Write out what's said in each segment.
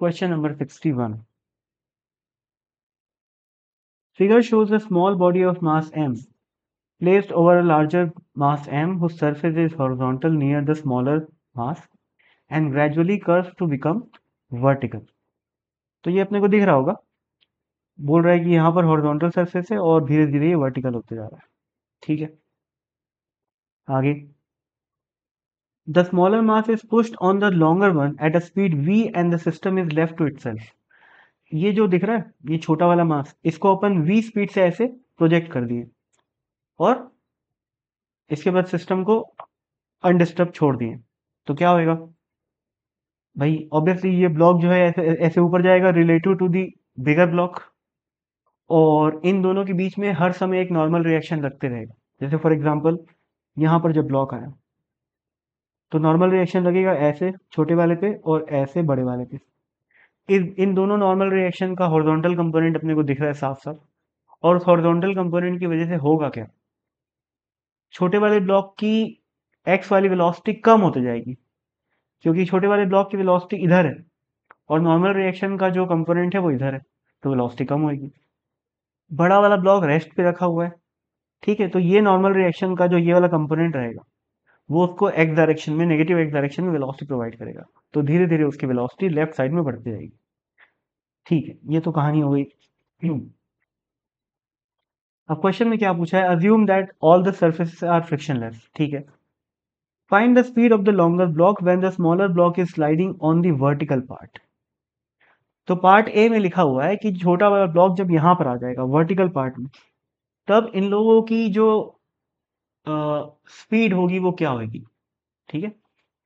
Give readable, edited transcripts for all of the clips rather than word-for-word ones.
Question number 61. Figure shows a small body of mass m placed over a larger mass m whose surface is horizontal near the smaller mass and gradually curves to become vertical. तो ये अपने को दिख रहा होगा, बोल रहा है कि यहाँ पर हॉरिजॉन्टल सरफेस है और धीरे धीरे ये वर्टिकल होते जा रहा है। ठीक है, आगे the smaller mass is pushed on the longer one at a speed v and the system is left to itself. ये जो दिख रहा है, ये छोटा वाला मास, इसको अपन v स्पीड से ऐसे प्रोजेक्ट कर दिए और इसके बाद सिस्टम को अनडिस्टर्ब छोड़ दिए, तो क्या होएगा भाई? ऑब्वियसली ये ब्लॉक जो है ऐसे ऐसे ऊपर जाएगा relative to the bigger block, और इन दोनों के बीच में हर समय एक नॉर्मल रिएक्शन लगते रहेगा। जैसे फॉर एग्जांपल यहाँ पर जब ब्लॉक आया तो नॉर्मल रिएक्शन लगेगा ऐसे छोटे वाले पे और ऐसे बड़े वाले पे। इन दोनों नॉर्मल रिएक्शन का हॉरिजॉन्टल कंपोनेंट अपने को दिख रहा है साफ साफ, और उस हॉरिजॉन्टल कंपोनेंट की वजह से होगा क्या? छोटे वाले ब्लॉक की एक्स वाली वेलोसिटी कम होती जाएगी, क्योंकि छोटे वाले ब्लॉक की वेलोसिटी इधर है और नॉर्मल रिएक्शन का जो कंपोनेंट है वो इधर है, तो वेलोसिटी कम होगी। बड़ा वाला ब्लॉक रेस्ट पे रखा हुआ है, ठीक है, तो ये नॉर्मल रिएक्शन का जो ये वाला कंपोनेंट रहेगा वो उसको एक्स डायरेक्शन में, नेगेटिव एक्स डायरेक्शन में वेलोसिटी प्रोवाइड करेगा, तो धीरे धीरे उसकी वेलोसिटी लेफ्ट साइड में बढ़ती जाएगी। ठीक है, ये तो कहानी हो गई। अब क्वेश्चन में क्या पूछा है? Assume that all the surfaces are frictionless. ठीक है, find the speed of the longer block when the smaller block is sliding on the vertical part. तो पार्ट ए में लिखा हुआ है कि छोटा वाला ब्लॉक जब यहां पर आ जाएगा वर्टिकल पार्ट में, तब इन लोगों की जो स्पीड होगी वो क्या होगी? ठीक है,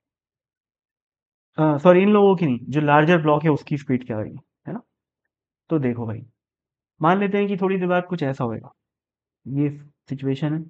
सॉरी, इन लोगों की नहीं, जो लार्जर ब्लॉक है उसकी स्पीड क्या होगी, है ना? तो देखो भाई, मान लेते हैं कि थोड़ी देर बाद कुछ ऐसा होएगा, ये सिचुएशन है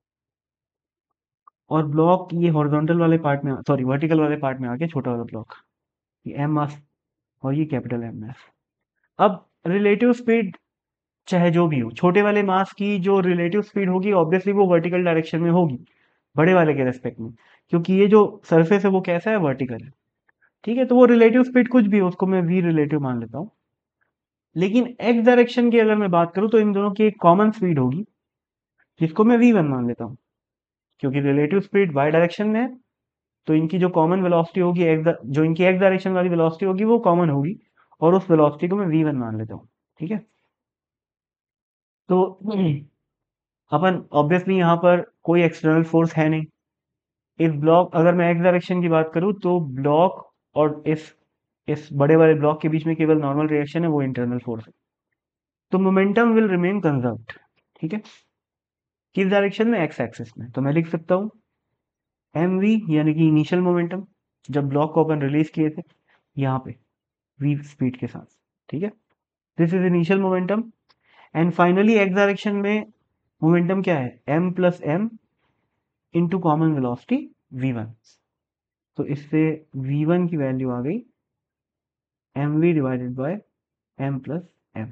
और ब्लॉक ये हॉरिजॉन्टल वाले पार्ट में, सॉरी वर्टिकल वाले पार्ट में आ गया छोटा वाला ब्लॉक, ये एम मास और ये कैपिटल एम मास। अब रिलेटिव स्पीड चाहे जो भी हो, छोटे वाले मास की जो रिलेटिव स्पीड होगी ऑब्वियसली वो वर्टिकल डायरेक्शन में होगी बड़े वाले के रेस्पेक्ट में, क्योंकि ये जो सरफेस है वो कैसा है? वर्टिकल है। ठीक है, तो वो रिलेटिव स्पीड कुछ भी हो उसको मैं वी रिलेटिव मान लेता हूँ, लेकिन एक्स डायरेक्शन की अगर मैं बात करूं तो इन दोनों की एक कॉमन स्पीड होगी जिसको मैं वी वन मान लेता हूँ, क्योंकि रिलेटिव स्पीड वाई डायरेक्शन में है, तो इनकी जो कॉमन वेलोसिटी होगी जो इनकी एक्स डायरेक्शन वाली वेलोसिटी होगी वो कॉमन होगी, और उस वेलोसिटी को मैं वी वन मान लेता हूँ। ठीक है, तो अपन ऑब्वियसली यहाँ पर कोई एक्सटर्नल फोर्स है नहीं। इस ब्लॉक, अगर मैं एक्स डायरेक्शन की बात करूँ तो ब्लॉक और इस बड़े वाले ब्लॉक के बीच में केवल नॉर्मल रिएक्शन है, वो इंटरनल फोर्स है, तो मोमेंटम विल रिमेन कंजर्व्ड। ठीक है, किस डायरेक्शन में? एक्स एक्सिस में, तो मैं लिख सकता हूँ एम वी, यानी कि इनिशियल मोमेंटम जब ब्लॉक को अपन रिलीज किए थे यहाँ पे वी स्पीड के साथ। ठीक है, this is initial momentum, and finally X direction में मोमेंटम क्या है? M plus M into common velocity V one, तो इससे वी वन की वैल्यू आ गई M we divided by M plus M.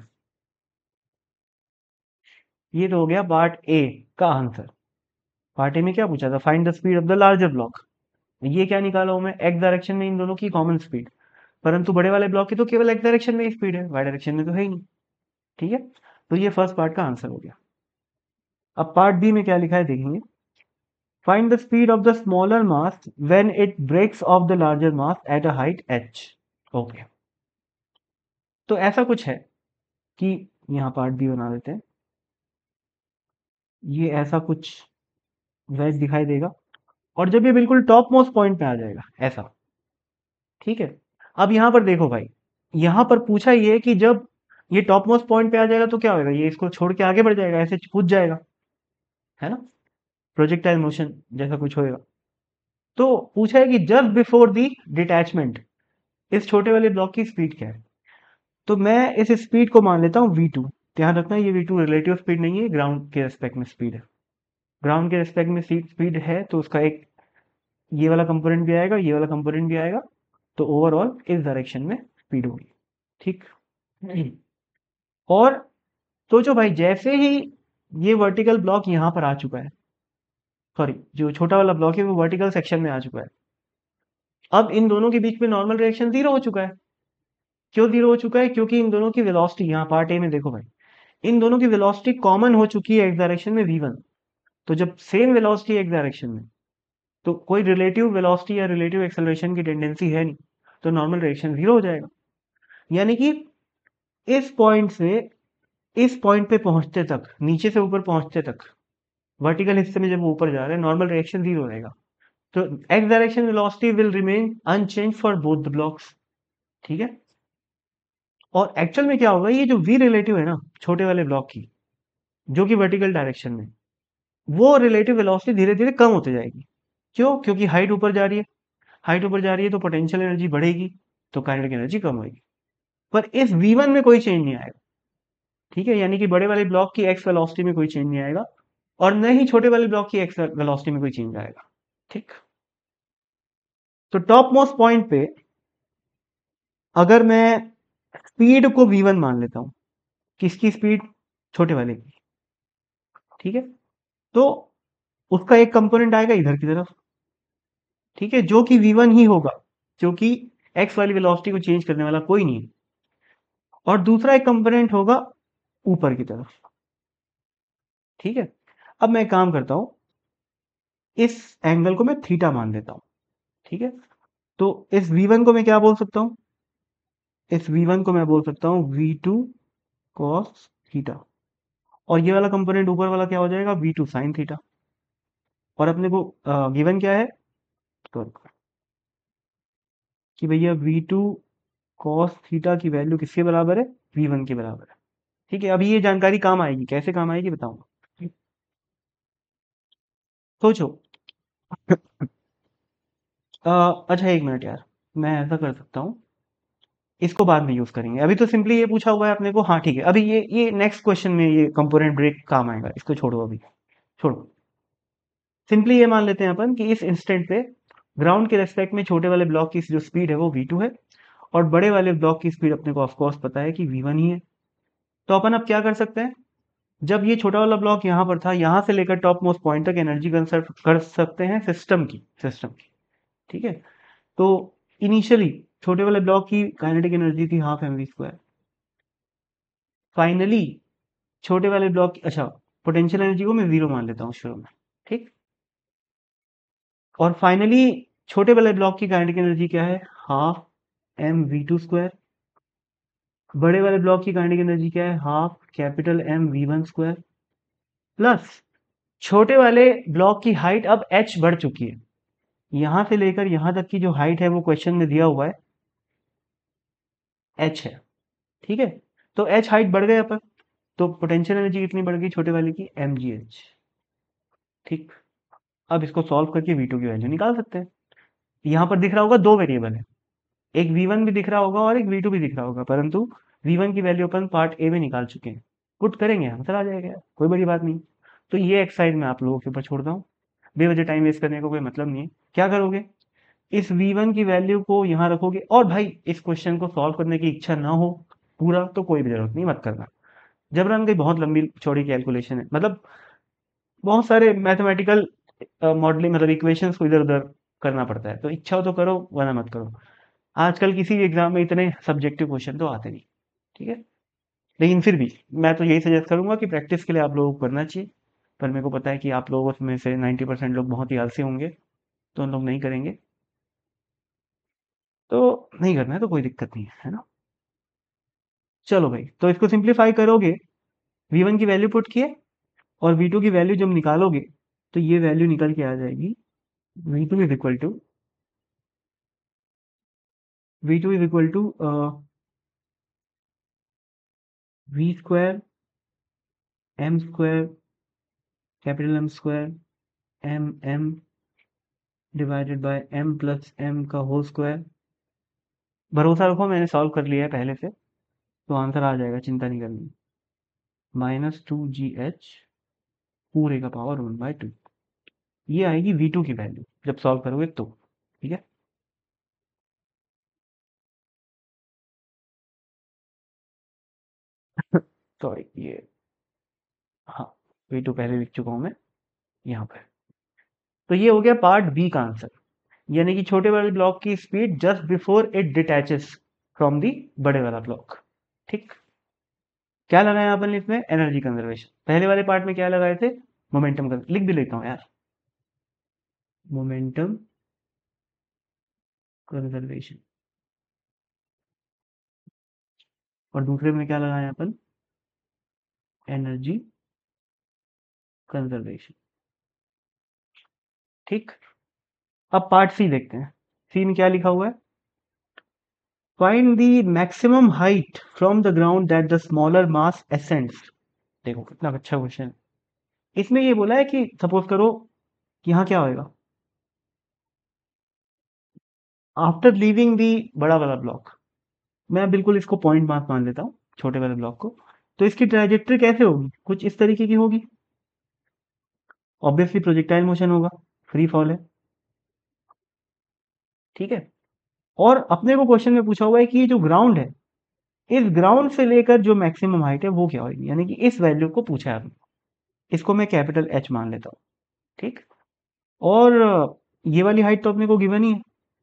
ये तो हो गया पार्ट ए का आंसर। पार्ट ए में क्या पूछा था? Find the speed of the larger block. ये क्या निकाला हूं मैं? एक्स डायरेक्शन में इन दोनों की कॉमन स्पीड, परंतु बड़े वाले ब्लॉक की तो केवल एक्स डायरेक्शन में ही स्पीड है, वाई डायरेक्शन में तो है ही नहीं। ठीक है, तो ये फर्स्ट पार्ट का आंसर हो गया। अब पार्ट बी में क्या लिखा है देखेंगे। Find the speed of the smaller mass when it breaks off the larger mass at a height h। Okay, तो ऐसा कुछ है कि यहाँ पार्ट बी बना देते हैं, ये ऐसा कुछ वेज दिखाई देगा और जब ये बिल्कुल टॉप मोस्ट पॉइंट पे आ जाएगा ऐसा। ठीक है, अब यहाँ पर देखो भाई, यहाँ पर पूछा ये कि जब ये टॉप मोस्ट पॉइंट पे आ जाएगा तो क्या होगा? ये इसको छोड़ के आगे बढ़ जाएगा, ऐसे कूद जाएगा, है ना? प्रोजेक्टाइल मोशन जैसा कुछ होएगा। तो पूछा है कि जस्ट बिफोर दी डिटैचमेंट इस छोटे वाले ब्लॉक की स्पीड क्या है? तो मैं इस स्पीड को मान लेता हूँ v2। ध्यान रखना ये v2 रिलेटिव स्पीड नहीं है, ग्राउंड के रेस्पेक्ट में स्पीड है। ग्राउंड के रेस्पेक्ट में स्पीड है तो उसका एक ये वाला कंपोनेंट भी आएगा, ये वाला कंपोनेंट भी आएगा, तो ओवरऑल इस डायरेक्शन में स्पीड होगी। ठीक, और तो जो भाई जैसे ही ये वर्टिकल ब्लॉक यहाँ पर आ चुका है, सॉरी जो छोटा वाला ब्लॉक है वो वर्टिकल सेक्शन में आ चुका है, अब इन दोनों के बीच में नॉर्मल रिएक्शन जीरो हो चुका है। क्यों जीरो हो चुका है? क्योंकि इन दोनों की वेलोसिटी, यहाँ पार्ट ए में देखो भाई, इन दोनों की वेलोसिटी कॉमन हो चुकी है एक्स डायरेक्शन में v1। तो जब सेम वेलोसिटी एक्स डायरेक्शन में, तो कोई रिलेटिव वेलोसिटी या रिलेटिव एक्सेलरेशन की टेंडेंसी है नहीं, तो नॉर्मल डायरेक्शन जीरो हो जाएगा। यानी कि इस पॉइंट से इस पॉइंट पे पहुंचते तक, नीचे से ऊपर पहुंचते तक, वर्टिकल हिस्से में जब वो ऊपर जा रहे हैं, नॉर्मल डायरेक्शन जीरो रहेगा। तो x direction velocity will remain unchanged for both the blocks. ठीक है। और एक्चुअल में क्या होगा, ये जो v रिलेटिव है ना छोटे वाले ब्लॉक की, जो कि वर्टिकल डायरेक्शन में, वो रिलेटिव वेलोसिटी धीरे धीरे कम होती जाएगी। क्यों? क्योंकि हाइट ऊपर जा रही है, हाइट ऊपर जा रही है तो पोटेंशियल एनर्जी बढ़ेगी, तो काइनेटिक एनर्जी कम होगी। पर इस v1 में कोई चेंज नहीं आएगा। ठीक है, यानी कि बड़े वाले ब्लॉक की एक्स वेलोसिटी में कोई चेंज नहीं आएगा, और न ही छोटे वाले ब्लॉक की एक्स वेलोसिटी में कोई चेंज आएगा। ठीक। तो टॉप मोस्ट पॉइंट पे अगर मैं स्पीड को v1 मान लेता हूं, किसकी स्पीड? छोटे वाले की। ठीक है। तो उसका एक कंपोनेंट आएगा इधर की तरफ, ठीक है, जो कि v1 ही होगा, क्योंकि एक्स वाली वेलोसिटी को चेंज करने वाला कोई नहीं है। और दूसरा एक कंपोनेंट होगा ऊपर की तरफ। ठीक है। अब मैं एक काम करता हूं, इस एंगल को मैं थीटा मान लेता हूं। ठीक है। तो इस v1 को मैं क्या बोल सकता हूं? इस v1 को मैं बोल सकता हूं v2 cos थीटा। और ये वाला कंपोनेंट ऊपर वाला क्या हो जाएगा? v2 sin theta. और अपने को गिवन क्या है? तो कि भैया v2 cos थीटा की वैल्यू किसके बराबर है? v1 के बराबर है। ठीक है। अभी ये जानकारी काम आएगी, कैसे काम आएगी बताऊंगा। सोचो। अच्छा एक मिनट यार, मैं ऐसा कर सकता हूँ, इसको बाद में यूज करेंगे। अभी तो सिंपली ये पूछा हुआ है अपने को। हाँ ठीक है, अभी ये नेक्स्ट क्वेश्चन में ये कंपोनेंट ब्रेक काम आएगा, इसको छोड़ो अभी, छोड़ो। सिंपली ये मान लेते हैं अपन कि इस इंस्टेंट पे ग्राउंड के रेस्पेक्ट में छोटे वाले ब्लॉक की जो स्पीड है वो v2 है, और बड़े वाले ब्लॉक की स्पीड अपने को ऑफकोर्स पता है कि v1 ही है। तो अपन अब क्या कर सकते हैं, जब ये छोटा वाला ब्लॉक यहाँ पर था, यहाँ से लेकर टॉप मोस्ट पॉइंट तक एनर्जी कंसर्व कर सकते हैं सिस्टम की। ठीक है। तो इनिशियली छोटे वाले ब्लॉक की काइनेटिक एनर्जी थी हाफ mv²। फाइनली छोटे वाले ब्लॉक की, अच्छा, पोटेंशियल एनर्जी को मैं जीरो मान लेता हूँ शुरू में। ठीक। और फाइनली छोटे वाले ब्लॉक की काइनेटिक एनर्जी क्या है? Half mv2²। बड़े वाले ब्लॉक की काइनेटिक एनर्जी क्या है? Half capital mv1²। प्लस छोटे वाले ब्लॉक की हाइट अब h बढ़ चुकी है, यहां से लेकर यहां तक की जो हाइट है वो क्वेश्चन में दिया हुआ है h है। ठीक है। तो h हाइट बढ़ गया पर, तो पोटेंशियल एनर्जी कितनी बढ़ गई छोटे वाले की? mgh। ठीक। अब इसको सॉल्व करके v2 की वैल्यू निकाल सकते हैं। यहाँ पर दिख रहा होगा दो वेरिएबल है, एक v1 भी दिख रहा होगा और एक v2 भी दिख रहा होगा, परंतु v1 की वैल्यू अपन पार्ट ए में निकाल चुके हैं। पुट करेंगे आंसर आ जाएगा, कोई बड़ी बात नहीं। तो ये एक्सरसाइज मैं आप लोगों के ऊपर छोड़ता हूँ, बेवजह टाइम वेस्ट करने का कोई मतलब नहीं है। क्या करोगे, इस v1 की वैल्यू को यहाँ रखोगे, और भाई इस क्वेश्चन को सॉल्व करने की इच्छा ना हो पूरा, तो कोई भी जरूरत नहीं, मत करना। जबरन की बहुत लंबी चौड़ी कैलकुलेशन है, मतलब बहुत सारे मैथमेटिकल मॉडलिंग, मतलब इक्वेशंस को इधर उधर करना पड़ता है। तो इच्छा हो तो करो, वरना मत करो। आजकल किसी भी एग्जाम में इतने सब्जेक्टिव क्वेश्चन तो आते नहीं। ठीक है। लेकिन फिर भी मैं तो यही सजेस्ट करूंगा कि प्रैक्टिस के लिए आप लोगों को करना चाहिए। पर मेरे को पता है कि आप लोगों में से 90% लोग बहुत ही आलसी होंगे, तो उन लोग नहीं करेंगे। तो नहीं करना है तो कोई दिक्कत नहीं है ना। चलो भाई, तो इसको सिंप्लीफाई करोगे, v1 की वैल्यू पुट किए, और v2 की वैल्यू जब निकालोगे, तो ये वैल्यू निकल के आ जाएगी। v2 is equal to v2 is equal to v² m² capital m² m divided by m plus m का होल स्क्वायर। भरोसा रखो, मैंने सॉल्व कर लिया है पहले से, तो आंसर आ जाएगा, चिंता नहीं करनी। -2gh पूरे का पावर 1/2। ये आएगी v2 की वैल्यू जब सॉल्व करोगे तो। ठीक है। सॉरी, ये, हाँ, v2 पहले लिख चुका हूं मैं यहाँ पर। तो ये हो गया पार्ट बी का आंसर, यानी कि छोटे वाले ब्लॉक की speed just before it detaches. From the बड़े वाला ब्लॉक। ठीक, क्या लगाया अपन ने इसमें? Energy conservation. पहले वाले पार्ट में क्या लगाए थे? मोमेंटम। लिख भी लेता हूँ यार, मोमेंटम कंजर्वेशन। और दूसरे में क्या लगाया अपन? Energy conservation. ठीक, अब पार्ट सी देखते हैं। सी में क्या लिखा हुआ है? Find the maximum height from the ground that the smaller mass ascends। देखो कितना अच्छा क्वेश्चन है। इसमें ये बोला है कि सपोज करो कि यहाँ क्या होएगा, आफ्टर लीविंग दी बड़ा वाला ब्लॉक, मैं बिल्कुल इसको पॉइंट मास मान लेता हूँ, छोटे वाले ब्लॉक को, तो इसकी ट्रेजेक्ट्री कैसे होगी? कुछ इस तरीके की होगी। ऑब्वियसली प्रोजेक्टाइल मोशन होगा, फ्री फॉल है। ठीक है, और अपने को क्वेश्चन में पूछा हुआ है कि ये जो ग्राउंड है, इस ग्राउंड से लेकर जो मैक्सिमम हाइट है वो क्या होगी, यानी कि इस वैल्यू को पूछा है आपने। इसको मैं कैपिटल एच मान लेता हूँ। ठीक, और ये वाली हाइट तो अपने को गिवन ही है,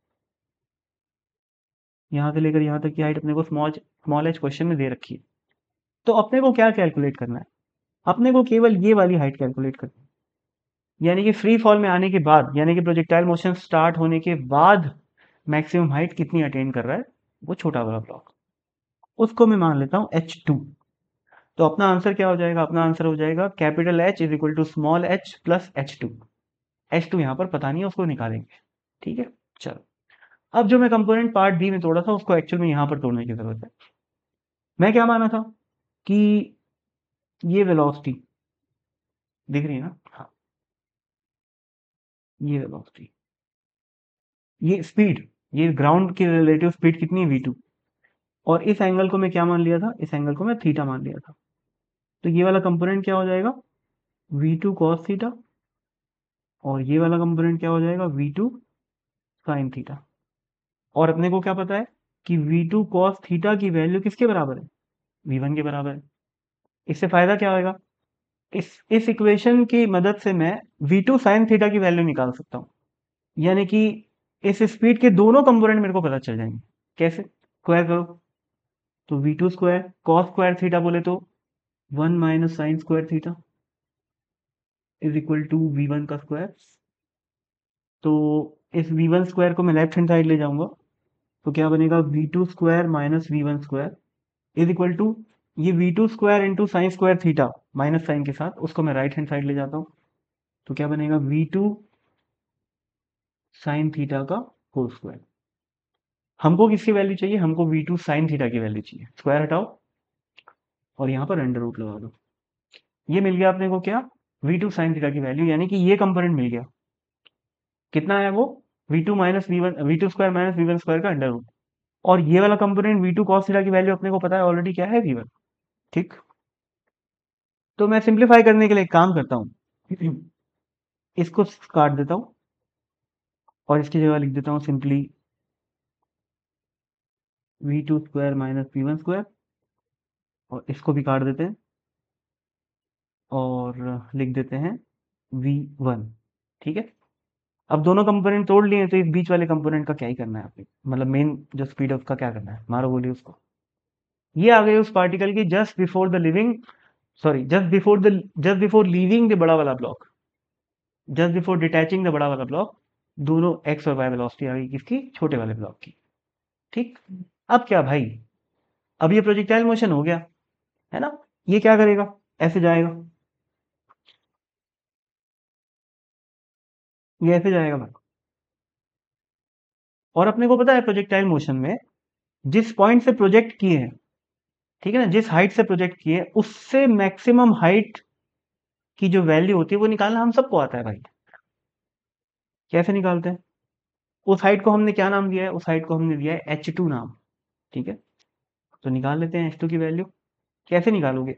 यहाँ से लेकर यहाँ तक की हाइट अपने को स्मॉल एच क्वेश्चन में दे रखी है। तो अपने को क्या कैलकुलेट करना है? अपने को केवल ये वाली हाइट कैलकुलेट करनी है, यानी कि फ्री फॉल में आने के बाद, यानी कि प्रोजेक्टाइल मोशन स्टार्ट होने के बाद मैक्सिमम हाइट कितनी अटेन कर रहा है वो छोटा वाला ब्लॉक, उसको मैं मान लेता हूँ h2। तो अपना आंसर क्या हो जाएगा? अपना आंसर हो जाएगा capital H is equal to small h plus h2। h2 यहाँ पर पता नहीं है, उसको निकालेंगे। ठीक है, चलो। अब जो मैं कंपोनेंट पार्ट बी में तोड़ा था उसको एक्चुअल में यहाँ पर तोड़ने की जरूरत है। मैं क्या माना था कि ये वेलोसिटी दिख रही है ना, हाँ, ये वेलोसिटी, ये स्पीड, ये ग्राउंड की रिलेटिव स्पीड कितनी है? v2। और इस एंगल को मैं क्या मान लिया था? इस एंगल को मैं थीटा मान लिया था। तो ये वाला कंपोनेंट क्या हो जाएगा? v2 cos theta. और ये वाला कंपोनेंट क्या हो जाएगा? v2 sin theta. और अपने को क्या पता है कि v2 cos थीटा की वैल्यू किसके बराबर है? v1 के बराबर है। इससे फायदा क्या होगा? इस इक्वेशन की मदद से मैं v2 sin थीटा की वैल्यू निकाल सकता हूँ, यानी कि इस स्पीड के दोनों कंपोनेंट मेरे को पता चल जाएंगे। कैसे? स्क्वायर करो, तो v2 square cos square theta बोले तो 1 minus sine square theta is equal to v1 का स्क्वायर। तो इस v1 स्क्वायर को मैं लेफ्ट हैंड साइड ले जाऊंगा, तो क्या बनेगा? v2 square minus v1 square is equal to, ये v2 square into sine square theta minus sine के साथ, उसको मैं राइट हैंड साइड ले जाता हूँ, तो क्या बनेगा? v2 साइन थीटा का होल स्क्वायर। हमको किसकी वैल्यू चाहिए? हमको v2 साइन थीटा की वैल्यू चाहिए। स्क्वायर हटाओ और यहाँ पर अंडर रूट लगा दो। ये मिल गया अपने को क्या? v2 साइन थीटा की वैल्यू, यानी कि ये कंपोनेंट मिल गया। कितना है वो? v2 माइनस वी1, v2 square minus v1 square का अंडर रूट। और ये वाला कंपोनेंट v2 cos थीटा की वैल्यू अपने को पता है ऑलरेडी क्या है? v1। ठीक, तो मैं सिंप्लीफाई करने के लिए एक काम करता हूँ, इसको काट देता हूँ और इसकी जगह लिख देता हूँ simply v2 square minus v1 square, और इसको भी काट देते हैं और लिख देते हैं v1। ठीक है, अब दोनों कंपोनेंट तोड़ लिए, तो इस बीच वाले कंपोनेंट का क्या ही करना है आपको, मतलब मेन जो स्पीड है उसका क्या करना है? मारो गोली उसको। ये आ गई उस पार्टिकल की just before the living, sorry, just before leaving the बड़ा वाला block, just before detaching the बड़ा वाला ब्लॉक, दोनों एक्स और वाई वेलोसिटी आ गई किसकी? छोटे वाले ब्लॉक की। ठीक, अब क्या भाई? अब ये प्रोजेक्टाइल मोशन हो गया है ना। ये क्या करेगा? ऐसे जाएगा, ये ऐसे जाएगा भाई। और अपने को पता है प्रोजेक्टाइल मोशन में जिस पॉइंट से प्रोजेक्ट किए हैं, ठीक है ना, जिस हाइट से प्रोजेक्ट किए हैं, उससे मैक्सिमम हाइट की जो वैल्यू होती है वो निकालना हम सबको आता है भाई। कैसे निकालते हैं? उस हाइट को हमने क्या नाम दिया है? उस हाइट को हमने दिया है h2 नाम। ठीक है, तो निकाल लेते हैं h2 की वैल्यू। कैसे निकालोगे?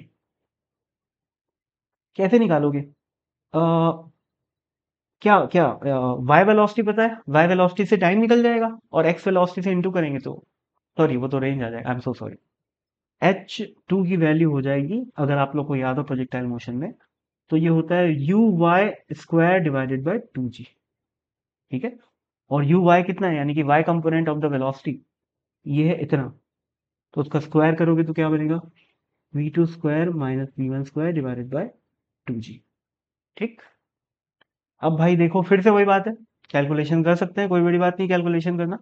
कैसे निकालोगे? अ, क्या क्या y वेलोसिटी पता है? y वेलोसिटी से टाइम निकल जाएगा और x वेलोसिटी से इंटू करेंगे तो, सॉरी वो तो रेंज आ जाएगा, I am so sorry. h2 की वैल्यू हो जाएगी, अगर आप लोग को याद हो प्रोजेक्टाइल मोशन में, तो ये होता है u y square divided by 2g। ठीक है, और यू वाई कितना है? यानी कि y component of the velocity, ये है इतना, तो उसका स्क्वायर करोगे तो क्या बनेगा, v2 square minus v1 square divided by 2g। ठीक, अब भाई देखो फिर से वही बात है, कैलकुलेशन कर सकते हैं, कोई बड़ी बात नहीं कैलकुलेशन करना।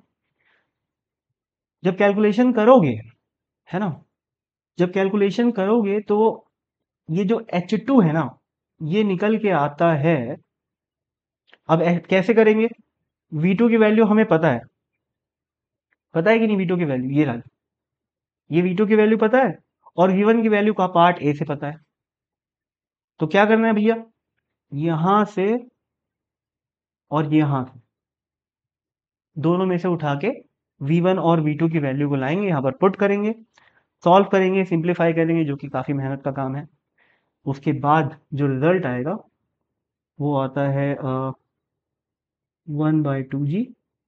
जब कैलकुलेशन करोगे, है ना, जब कैलकुलेशन करोगे तो ये जो H2 है ना, ये निकल के आता है। अब कैसे करेंगे, V2 की वैल्यू हमें पता है कि नहीं, V2 की वैल्यू ये रहा, ये V2 की वैल्यू पता है, और V1 की वैल्यू का पार्ट ए से पता है। तो क्या करना है भैया, यहां से और यहां से दोनों में से उठा के V1 और V2 की वैल्यू को लाएंगे, यहाँ पर पुट करेंगे, सॉल्व करेंगे, सिंप्लीफाई करेंगे, जो कि काफी मेहनत का काम है। उसके बाद जो रिजल्ट आएगा वो आता है 1/2g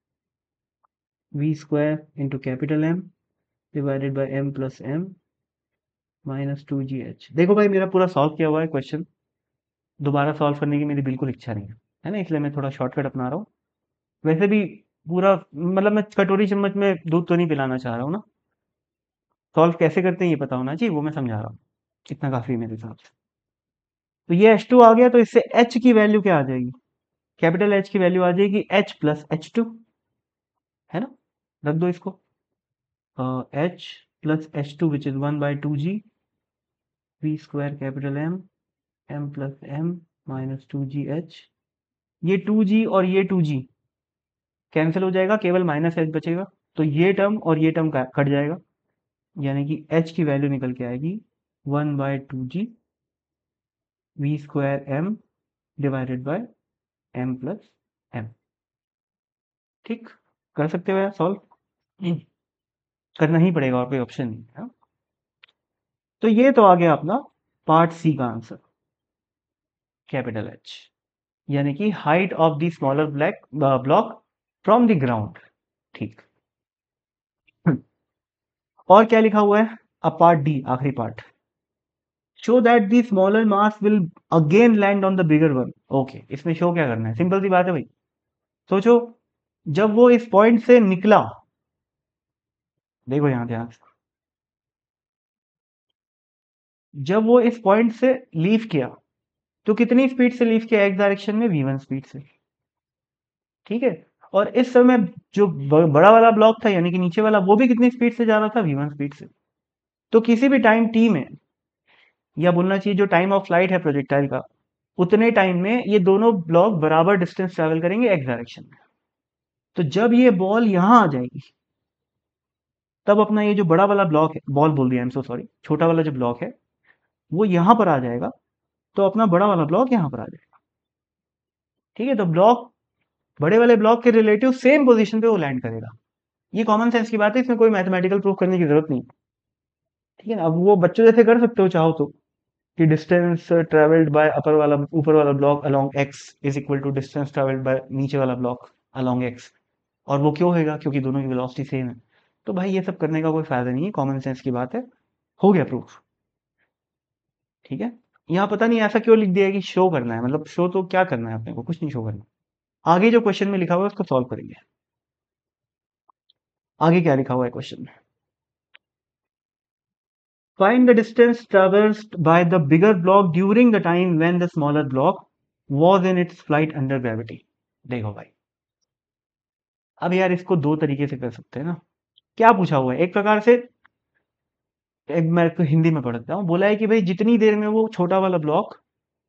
v square into capital m divided by m plus m minus 2gh। देखो भाई मेरा पूरा सॉल्व किया हुआ है क्वेश्चन, दोबारा सॉल्व करने की मेरी बिल्कुल इच्छा नहीं है ना, इसलिए मैं थोड़ा शॉर्टकट अपना रहा हूँ। वैसे भी पूरा मतलब मैं कटोरी चम्मच में दूध तो नहीं पिलाना चाह रहा हूँ ना, सॉल्व कैसे करते हैं ये पता होना चाहिए, वो मैं समझा रहा हूँ, इतना काफी है मेरे हिसाब से। तो ये H2 आ गया, तो इससे H की वैल्यू क्या आ जाएगी, कैपिटल H की वैल्यू आ जाएगी H प्लस H2, है ना, रख दो इसको, H plus H2 which is 1/2g v square capital m m plus m minus 2gh। ये 2g और ये 2g कैंसिल हो जाएगा, केवल माइनस एच बचेगा, तो ये टर्म और ये टर्म कट जाएगा, यानी कि h की वैल्यू निकल के आएगी 1/2g v square m divided by M plus m. ठीक, कर सकते हो यार सॉल्व, करना ही पड़ेगा, और कोई ऑप्शन नहीं है। तो ये तो आ गया अपना पार्ट सी का आंसर, कैपिटल एच, यानी कि height of the smaller block from the ground. ठीक, और क्या लिखा हुआ है, अब पार्ट डी, आखिरी part, show that the smaller mass will again land on the bigger one. Okay, इसमें शो क्या करना है, सिंपल सी बात है भाई, सोचो, जब वो इस पॉइंट से निकला, देखो यहां ध्यान से, जब वो इस पॉइंट से लीव किया, तो कितनी स्पीड से लीव किया, एक डायरेक्शन में v1 स्पीड से, ठीक है, और इस समय जो बड़ा वाला ब्लॉक था, यानी कि नीचे वाला, वो भी कितनी स्पीड से जा रहा था, v1 स्पीड से। तो किसी भी टाइम t में, या बोलना चाहिए जो टाइम ऑफ फ्लाइट है प्रोजेक्टाइल का, उतने टाइम में ये दोनों ब्लॉक बराबर डिस्टेंस ट्रेवल करेंगे एक्स डायरेक्शन में। तो जब ये बॉल यहां आ जाएगी, तब अपना ये जो बड़ा वाला ब्लॉक है, बॉल बोल दिया, आई एम सो सॉरी, छोटा वाला जो ब्लॉक है वो यहां पर आ जाएगा, तो अपना बड़ा वाला ब्लॉक यहां पर आ जाएगा। ठीक है, तो ब्लॉक, बड़े वाले ब्लॉक के रिलेटिव सेम पोजीशन पे वो लैंड करेगा। ये कॉमन सेंस की बात है, इसमें कोई मैथमेटिकल प्रूफ करने की जरूरत नहीं। ठीक है ना, अब वो बच्चों जैसे कर सकते हो चाहो तो, कि डिस्टेंस ट्रेवल्ड बाय अपर वाला, ऊपर वाला block along x is equal to distance travelled by नीचे वाला ब्लॉक अलोंग एक्स, और वो क्यों होगा, क्योंकि दोनों की वेलोसिटी सेम है। तो भाई ये सब करने का कोई फायदा नहीं है, कॉमन सेंस की बात है, हो गया प्रूफ। ठीक है, यहाँ पता नहीं ऐसा क्यों लिख दिया है कि शो करना है, मतलब शो तो क्या करना है अपने को, कुछ नहीं शो करना। आगे जो क्वेश्चन में लिखा हुआ है उसको सॉल्व करेंगे। आगे क्या लिखा हुआ है क्वेश्चन में, find the distance traversed by the bigger block during the time when the smaller block was in its flight under gravity। देखो भाई, अब यार इसको दो तरीके से कर सकते हैं ना। क्या पूछा हुआ है, एक प्रकार से, एक मैं इसको हिंदी में पढ़ता हूँ, बोला है कि भाई जितनी देर में वो छोटा वाला ब्लॉक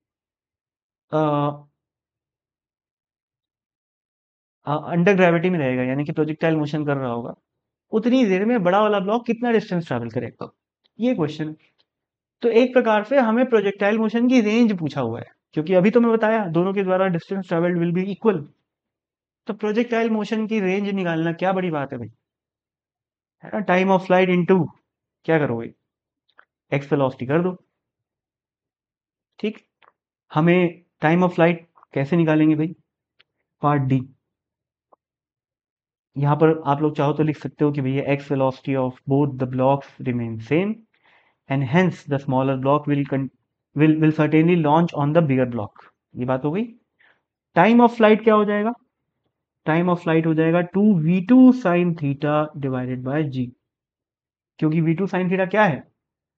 अंडर ग्रेविटी में रहेगा, यानी कि प्रोजेक्टाइल मोशन कर रहा होगा, उतनी देर में बड़ा वाला ब्लॉक कितना डिस्टेंस ट्रैवल करेगा, ये क्वेश्चन। तो एक प्रकार से हमें प्रोजेक्टाइल मोशन की रेंज पूछा हुआ है, क्योंकि अभी तो मैं बताया दोनों के द्वारा distance travelled will be equal. तो प्रोजेक्टाइल मोशन की रेंज निकालना क्या बड़ी बात है भाई, है ना, टाइम ऑफ फ्लाइट इनटू, क्या करोगे, एक्स वेलोसिटी कर दो। ठीक, हमें टाइम ऑफ फ्लाइट कैसे निकालेंगे भाई, पार्ट डी, यहाँ पर आप लोग चाहो तो लिख सकते हो कि भैया x velocity of both the blocks remain same and hence the smaller block will certainly launch on the bigger block. ये बात हो गई। टाइम ऑफ फ्लाइट क्या हो जाएगा, टाइम ऑफ फ्लाइट हो जाएगा 2v2 sine theta divided by g, क्योंकि v2 साइन थीटा क्या है,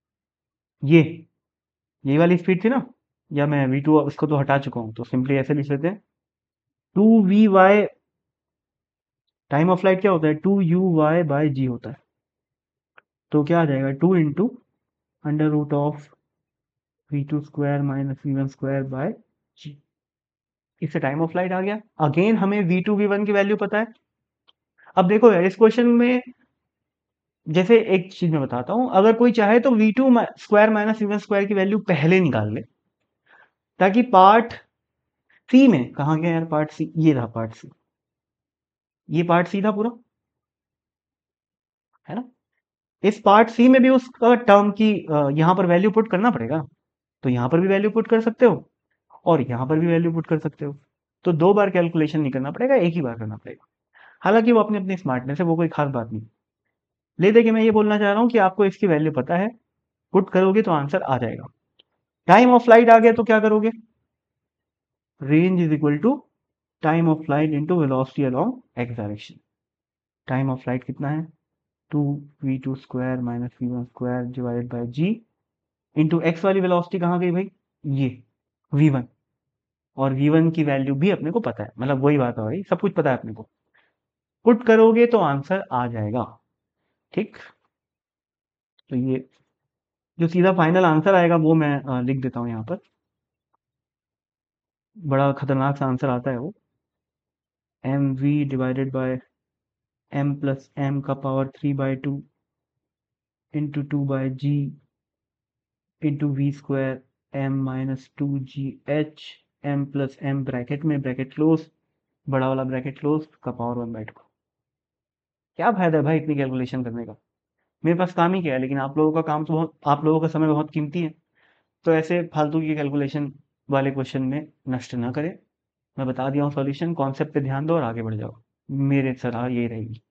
ये वाली स्पीड थी ना, या मैं v2 उसको तो हटा चुका हूं, तो सिंपली ऐसे लिख लेते हैं 2vy, टाइम ऑफ फ्लाइट क्या होता है 2uy बाय जी होता है, तो क्या आ जाएगा 2 into under root of v2 square minus v1 square by g. इससे टाइम ऑफ फ्लाइट आ गया। अगेन हमें v2 v1 की वैल्यू पता है। अब देखो यार, इस क्वेश्चन में जैसे एक चीज मैं बताता हूं, अगर कोई चाहे तो v2 square minus v1 square की वैल्यू पहले निकाल ले, ताकि पार्ट सी में, कहाँ गया यार पार्ट सी, ये रहा पार्ट सी, ये पार्ट सी था पूरा, है ना। इस पार्ट सी में भी उसका टर्म की यहां पर वैल्यू पुट करना पड़ेगा, तो यहां पर भी वैल्यू पुट कर सकते हो और यहां पर भी वैल्यू पुट कर सकते हो, तो दो बार कैलकुलेशन नहीं करना पड़ेगा, एक ही बार करना पड़ेगा। हालांकि वो अपनी अपनी स्मार्टनेस है, वो कोई खास बात नहीं। ले दे के मैं ये बोलना चाह रहा हूँ कि आपको इसकी वैल्यू पता है, पुट करोगे तो आंसर आ जाएगा। टाइम ऑफ फ्लाइट आ गया तो क्या करोगे, range is equal to time of flight into velocity along x direction. Time of flight कितना है 2v2 square minus v1 square divided by g into x वाली वेलोसिटी कहाँ गई भाई, ये v1, और v1 की वैल्यू भी अपने को पता है, मतलब वही बात है भाई, सब कुछ पता है अपने को, पुट करोगे तो आंसर आ जाएगा। ठीक, तो ये जो सीधा फाइनल आंसर आएगा वो मैं लिख देता हूँ यहाँ पर, बड़ा खतरनाक सा आंसर आता है वो, m we divided by M plus m का power 3/2 into 2/g into v square m minus 2gh m plus m bracket में, ब्रैकेट क्लोज, बड़ा वाला ब्रैकेट क्लोज का पावर 1/2। क्या फायदा है भाई इतनी कैलकुलेशन करने का, मेरे पास काम ही क्या है, लेकिन आप लोगों का काम तो बहुत, आप लोगों का समय बहुत कीमती है, तो ऐसे फालतू की कैलकुलेशन वाले क्वेश्चन में नष्ट ना करें। मैं बता दिया हूँ सॉल्यूशन, कॉन्सेप्ट पे ध्यान दो और आगे बढ़ जाओ, मेरे सलाह यही रहेगी।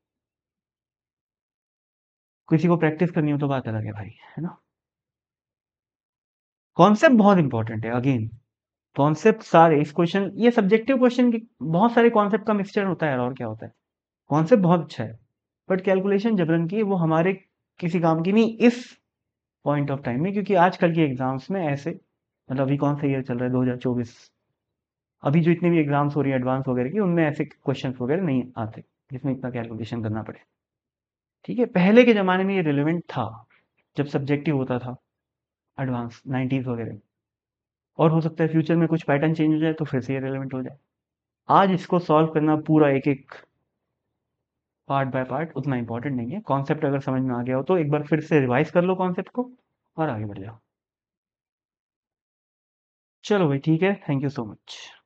किसी को प्रैक्टिस करनी हो तो बात अलग है भाई, है ना। कॉन्सेप्ट बहुत इंपॉर्टेंट है, अगेन कॉन्सेप्ट सारे, इस क्वेश्चन, ये सब्जेक्टिव क्वेश्चन की बहुत सारे कॉन्सेप्ट का मिक्सचर होता है और क्या होता है। कॉन्सेप्ट बहुत अच्छा है, बट कैलकुलेशन जबरन की है, वो हमारे किसी काम की नहीं इस पॉइंट ऑफ टाइम में, क्योंकि आजकल के एग्जाम्स में ऐसे, मतलब अभी कौन सा ईयर चल रहा है 2024, अभी जो इतने भी एग्जाम्स हो रही है एडवांस वगैरह की, उनमें ऐसे क्वेश्चन वगैरह नहीं आते जिसमें इतना कैलकुलेशन करना पड़े। ठीक है, पहले के ज़माने में ये रिलेवेंट था, जब सब्जेक्टिव होता था, एडवांस 90s वगैरह, और हो सकता है फ्यूचर में कुछ पैटर्न चेंज हो जाए तो फिर से ये रिलेवेंट हो जाए। आज इसको सॉल्व करना पूरा एक एक पार्ट बाय पार्ट उतना इंपॉर्टेंट नहीं है, कॉन्सेप्ट अगर समझ में आ गया हो तो एक बार फिर से रिवाइज कर लो कॉन्सेप्ट को और आगे बढ़ जाओ। चलो भाई ठीक है, थैंक यू सो मच।